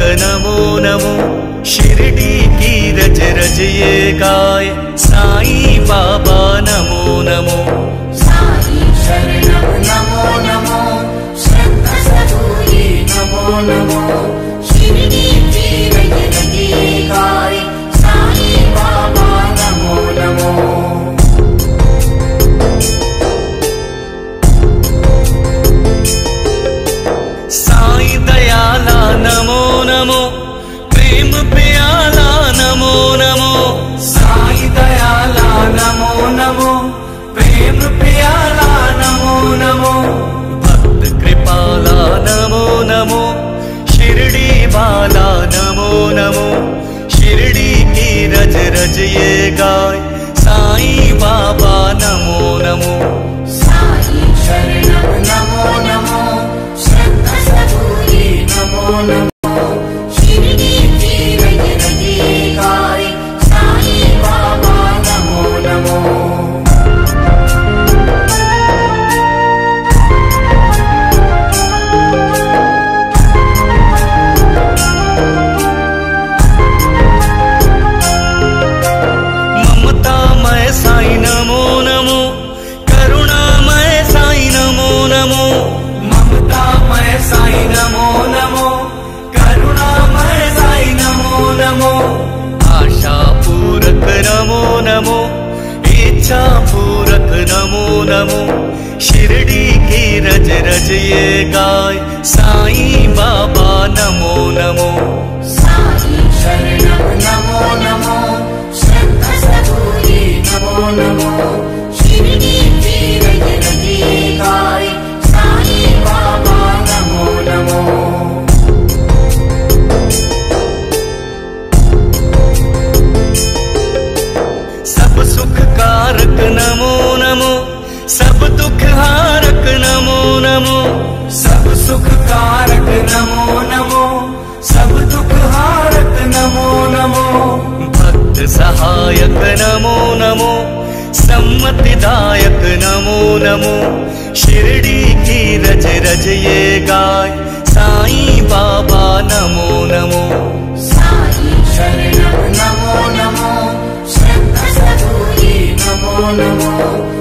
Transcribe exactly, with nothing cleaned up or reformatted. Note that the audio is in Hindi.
नमो नमो, शिरडी की रज रज ये गाय साईं बाबा नमो नमो। साईं शरणम नमो नमो, श्रद्धा सबूरी नमो नमो, शिरडी की रज रज ये गाय साईं बाबा नमो नमो। साईं दयाला नमो नमो, प्रेम प्याला नमो नमो। साईं दयाला नमो नमो, प्रेम प्याला नमो नमो। भक्त कृपाला नमो नमो, शिरडी वाला नमो नमो, शिरडी की रज रज ये गाय साईं बाबा नमो नमो। साईं शरणम नमो नमो, श्रद्धा सबूरी नमो नमो, शिरडी की रज रज ये गाय साईं बाबा नमो नमो। ममतामय साईं नमो नमो, करुणामय साईं नमो नमो। ममतामय साईं नमो नमो, करुणामय साईं नमो नमो। आशा पूरक नमो नमो, इच्छा पूरक नमो नमो, शिरडी की रज रज ये गाय साईं बाबा नमो नमो। साईं शरणम नमो नमो, श्रद्धा सबूरी नमो नमो, शिरडी की रज रज ये गाय साईं बाबा नमो नमो। सब सुख कारक नमो नमो, सब दुख हारक नमो नमो। सब सुख कारक नमो नमो, सब दुख हारक नमो नमो। भक्त सहायक नमो नमो, सम्मतिदायक नमो नमो, शिरडी की रज रज ये गाय साईं बाबा नमो नमो। साईं शरणम नमो नमो, श्रद्धा सबूरी नमो नमो,